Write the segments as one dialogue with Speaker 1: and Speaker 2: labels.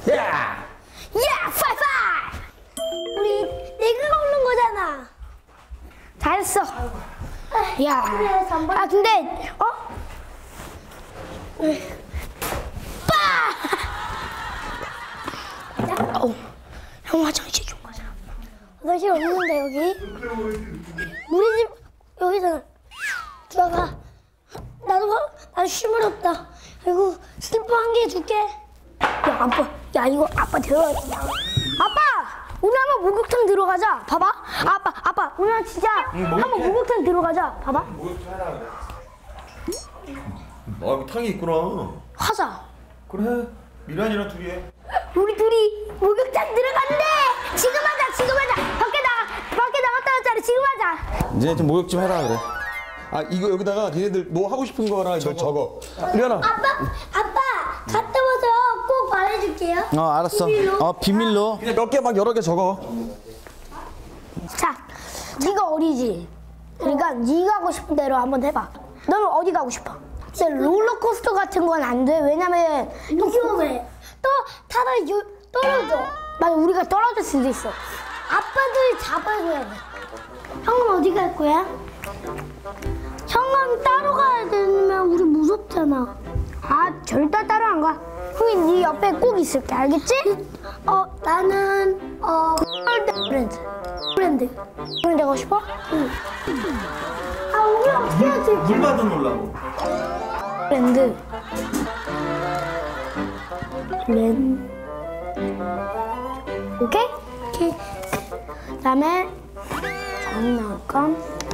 Speaker 1: 야!
Speaker 2: 파이파이! 우리 내가 오는 거잖아. 잘했어. 야.
Speaker 3: 그래, 3번.
Speaker 2: 아 근데 형 화장실 좀 가자.
Speaker 3: 화장실 없는데 여기? 우리 집 여기잖아. 들어가. 나도 쉼을 없다. 아이고 슬리퍼 한 개 줄게.
Speaker 2: 야 아빠, 야 이거 아빠 데려가. 아빠, 오늘 한번 목욕탕 들어가자. 봐봐. 아빠, 오늘 진짜 한번 목욕탕 들어가자. 봐봐.
Speaker 1: 아, 탕이 있구나.
Speaker 2: 하자.
Speaker 1: 그래, 미란이랑 둘이 해.
Speaker 2: 우리 둘이 목욕탕 들어간대. 지금 하자. 밖에 나갔다 왔잖아. 지금 하자.
Speaker 1: 이제 좀 목욕 좀 해라 그래. 아, 이거 여기다가 니네들 뭐 하고 싶은 거랑 이거 적어. 미란아.
Speaker 3: 아빠 갔다 와서 꼭 말해줄게요.
Speaker 1: 알았어.
Speaker 3: 비밀로.
Speaker 1: 비밀로. 그냥 몇 개 막 여러 개 적어.
Speaker 2: 자, 네가 어리지. 그러니까 네가 하고 싶은 대로 한번 해봐. 너는 어디 가고 싶어? 근데 롤러코스터 같은 건 안 돼. 왜냐면
Speaker 3: 위험해. 또 타다 떨어져.
Speaker 2: 만약 우리가 떨어질 수도 있어.
Speaker 3: 아빠들이 잡아줘야 돼. 형은 어디 갈 거야?
Speaker 2: 형은 따로 가야 되면 우리 무섭잖아. 아, 절대 따로 안 가. 형이 네 옆에 꼭 있을게. 알겠지?
Speaker 3: 나는
Speaker 2: 브랜드 가고 싶어? 응.
Speaker 3: 아 우리 어떻게 하지?
Speaker 1: 물 받아 놓으려고.
Speaker 2: 브랜드. 오케이? 오케이. 그다음에 장난감.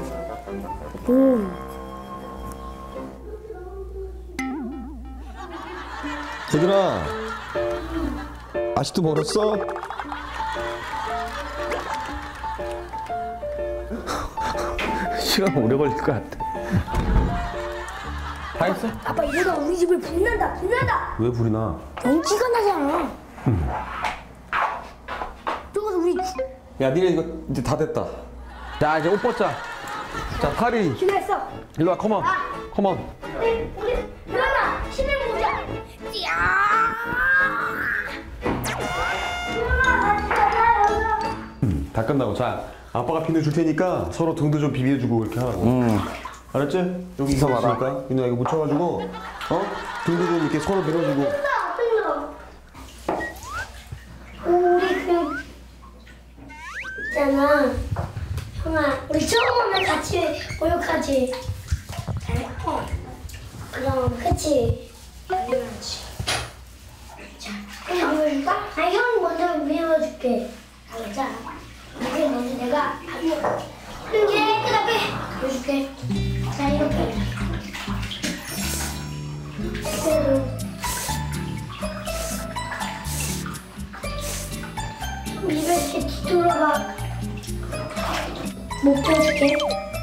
Speaker 1: 얘들아, 아직도 멀었어? 시간 오래 걸릴 것 같아. 다 했어?
Speaker 2: 아빠 이러다 우리 집을 불난다.
Speaker 1: 왜 불이 나?
Speaker 2: 연기가 나잖아. 저거서 우리
Speaker 1: 야, 니네 이거 이제 다 됐다. 자, 이제 옷 벗자. 자, 파리.
Speaker 2: 준비했어.
Speaker 1: 일로 와, 컴온. 컴온.
Speaker 2: 우리 일어나. 신을 보자.
Speaker 1: 다 끝나고. 자, 아빠가 비누 줄 테니까 서로 등도 좀 비벼주고 이렇게 하라고. 알았지? 여기 있어 봐라. 윤아 이거 묻혀가지고, 등도 좀 이렇게 서로 밀어주고.
Speaker 3: 우리 그 있잖아. 형아, 우리 처음 오면 같이 목욕하지. 그럼 그치? 당연하지. 자, 그럼 비워줄까? 아니 형이 먼저 비워줄게. 자, 이게 먼저 내가 깨끗하게 비워줄게. 자, 이렇게. 입에 이렇게 뒤돌아봐. 목 펴줄게.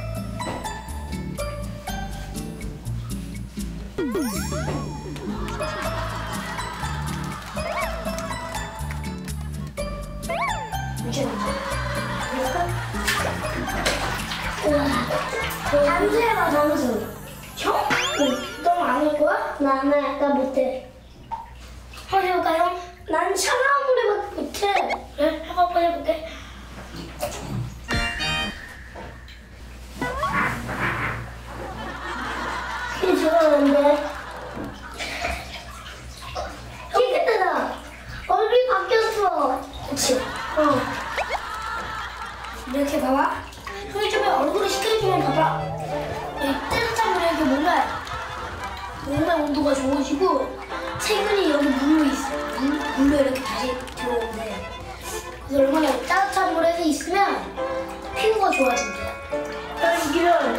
Speaker 3: 잠수 해봐, 잠수. 형? 너 안 할 거야? 나 못해. 한번 해볼까, 형? 난 차가운 물에밖에 못해. 그래? 한번 해볼게. 이게 좋아하는데. 깨끗하다. 얼굴이 바뀌었어. 그치? 이렇게 봐봐. 형이 좀 얼굴을 식혀주면 봐봐. 이 따뜻한 물에 이렇게 뭔가 온도가 좋아지고 세균이 여기 물로 이렇게 다시 들어오는데 그래서 얼마나 따뜻한 물에서 있으면 피부가 좋아진대. 여기를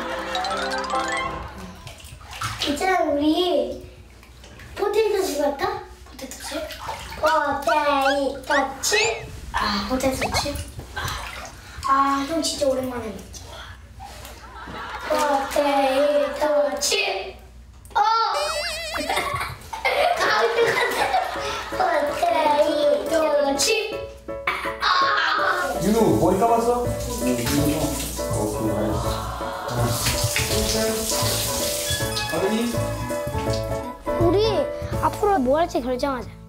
Speaker 3: 있잖아, 우리 포테이토 칩 할까? 포테이토 칩? 포테이토 칩? 포테이토 칩? 형 진짜 오랜만에 먹자. 포테이토 칩! 가을 같아. 포테이토 칩!
Speaker 1: 윤우, 머리 감았어?
Speaker 2: 우리 앞으로 뭐 할지 결정하자.